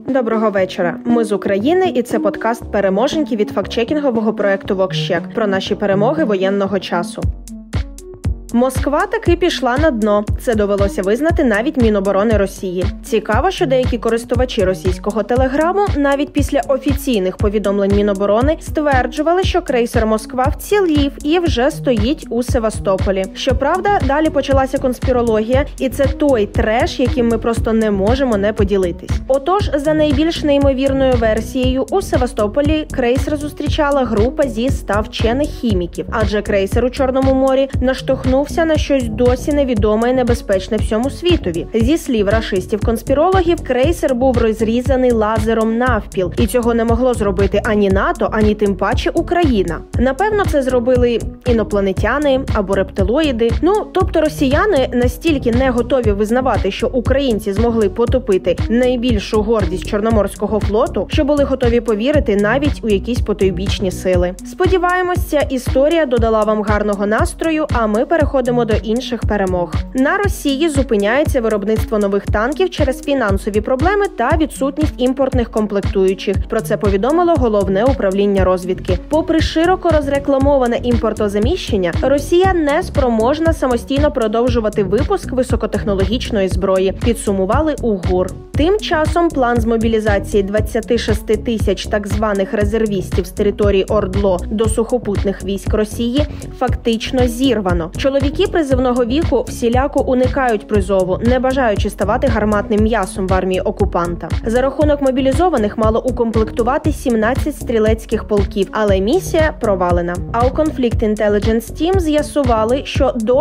Доброго вечора. Ми з України, і це подкаст «Переможеньки» від фактчекінгового проекту «Вокщек» про наші перемоги воєнного часу. Москва таки пішла на дно. Це довелося визнати навіть Міноборони Росії. Цікаво, що деякі користувачі російського телеграму навіть після офіційних повідомлень Міноборони стверджували, що крейсер «Москва» вцілів і вже стоїть у Севастополі. Щоправда, далі почалася конспірологія, і це той треш, яким ми просто не можемо не поділитись. Отож, за найбільш неймовірною версією, у Севастополі крейсер зустрічала група зі 100 вчених хіміків, адже крейсер у Чорному морі наштовхнувся на щось досі невідоме і небезпечне всьому світові. Зі слів рашистів-конспірологів, крейсер був розрізаний лазером навпіл, і цього не могло зробити ані НАТО, ані тим паче Україна. Напевно, це зробили інопланетяни або рептилоїди. Тобто росіяни настільки не готові визнавати, що українці змогли потопити найбільшу гордість Чорноморського флоту, що були готові повірити навіть у якісь потойбічні сили. Сподіваємось, ця історія додала вам гарного настрою, а ми переходимо до інших перемог. На Росії зупиняється виробництво нових танків через фінансові проблеми та відсутність імпортних комплектуючих. Про це повідомило Головне управління розвідки. Попри широко розрекламоване імпортозаміщення, Росія не спроможна самостійно продовжувати випуск високотехнологічної зброї, підсумували у ГУР. Тим часом план з мобілізації 26 тисяч так званих резервістів з території ОРДЛО до сухопутних військ Росії фактично зірвано. Чоловіки призивного віку всіляко уникають призову, не бажаючи ставати гарматним м'ясом в армії окупанта. За рахунок мобілізованих мало укомплектувати 17 стрілецьких полків, але місія провалена. А у Conflict Intelligence Team з'ясували, що до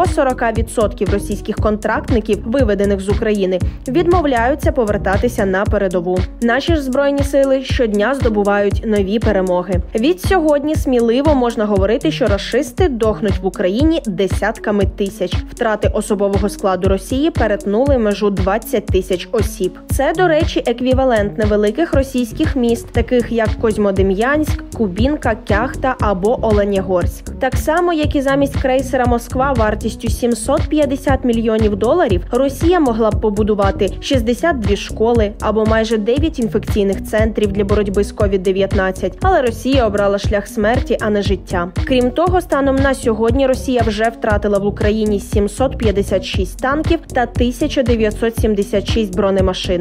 40% російських контрактників, виведених з України, відмовляються повертатися на передову. Наші ж Збройні сили щодня здобувають нові перемоги. Від сьогодні сміливо можна говорити, що рашисти дохнуть в Україні десятками тисяч. Втрати особового складу Росії перетнули межу 20 тисяч осіб. Це, до речі, еквівалент невеликих російських міст, таких як Козьмодем'янськ, Кубінка, Кяхта або Оленєгорськ. Так само, як і замість крейсера «Москва» вартістю $750 мільйонів, Росія могла б побудувати 62 школи або майже 9 інфекційних центрів для боротьби з COVID-19. Але Росія обрала шлях смерті, а не життя. Крім того, станом на сьогодні Росія вже втратила в Україні 756 танків та 1976 бронемашин,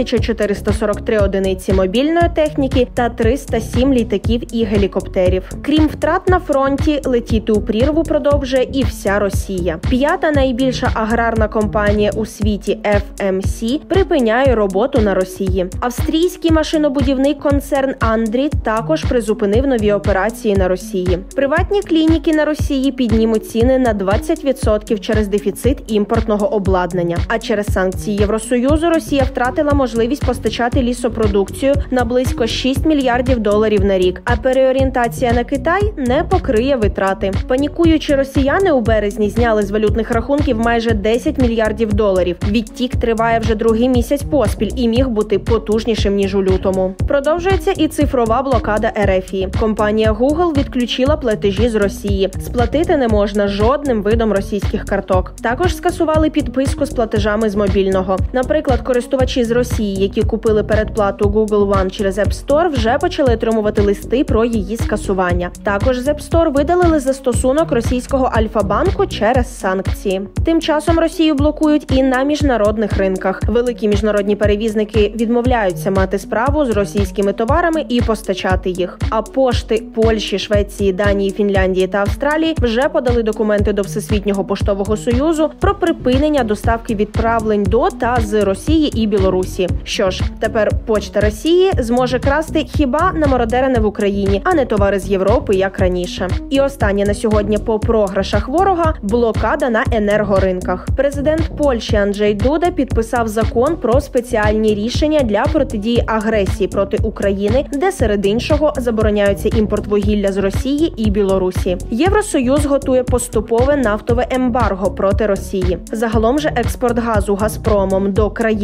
1443 одиниці мобільної техніки та 307 літаків і гелікоптерів. Крім втрат на фронті, летіти у прірву продовжує і вся Росія. П'ята найбільша аграрна компанія у світі FMC припиняє роботу на Росії. Австрійський машинобудівний концерн Андрі також призупинив нові операції на Росії. Приватні клініки на Росії піднімуть ціни на 20% через дефіцит імпортного обладнання. А через санкції Євросоюзу Росія втратила можливість постачати лісопродукцію на близько $6 мільярдів на рік, а переорієнтація на Китай не покриє витрати. Панікуючі росіяни у березні зняли з валютних рахунків майже $10 мільярдів. Відтік триває вже другий місяць поспіль і міг бути потужнішим, ніж у лютому. Продовжується і цифрова блокада РФ. Компанія Google відключила платежі з Росії. Сплатити не можна жодним видом російських карток. Також скасували підписку з платежами з мобільного. Наприклад, користувачі з Росії, які купили передплату Google One через App Store, вже почали отримувати листи про її скасування. Також з App Store видалили застосунок російського Альфа-банку через санкції. Тим часом Росію блокують і на міжнародних ринках. Великі міжнародні перевізники відмовляються мати справу з російськими товарами і постачати їх. А пошти Польщі, Швеції, Данії, Фінляндії та Австралії вже подали документи до Всесвітнього поштового союзу про припинення доставки відправлень до та з Росії і Білорусі. Що ж, тепер Почта Росії зможе красти хіба намародерене в Україні, а не товари з Європи, як раніше. І останнє на сьогодні по програшах ворога – блокада на енергоринках. Президент Польщі Анджей Дуда підписав закон про спеціальні рішення для протидії агресії проти України, де серед іншого забороняється імпорт вугілля з Росії і Білорусі. Євросоюз готує поступове нафтове ембарго проти Росії. Загалом же експорт газу «Газпромом» до країн Далекого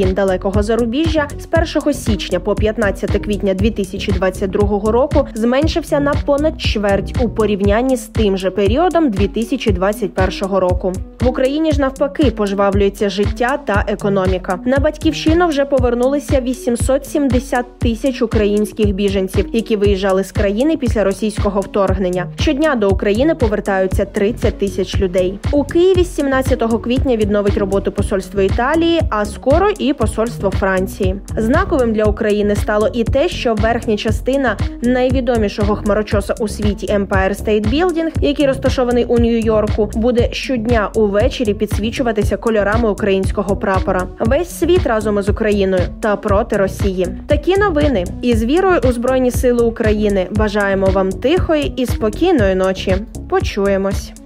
українського зарубіжжя з 1 січня по 15 квітня 2022 року зменшився на понад чверть у порівнянні з тим же періодом 2021 року. В Україні ж навпаки пожвавлюється життя та економіка. На батьківщину вже повернулися 870 тисяч українських біженців, які виїжджали з країни після російського вторгнення. Щодня до України повертаються 30 тисяч людей. У Києві з 17 квітня відновить роботу посольство Італії, а скоро і посольство Франції. Знаковим для України стало і те, що верхня частина найвідомішого хмарочоса у світі Empire State Building, який розташований у Нью-Йорку, буде щодня увечері підсвічуватися кольорами українського прапора. Весь світ разом із Україною та проти Росії. Такі новини. І з вірою у Збройні Сили України бажаємо вам тихої і спокійної ночі. Почуємось.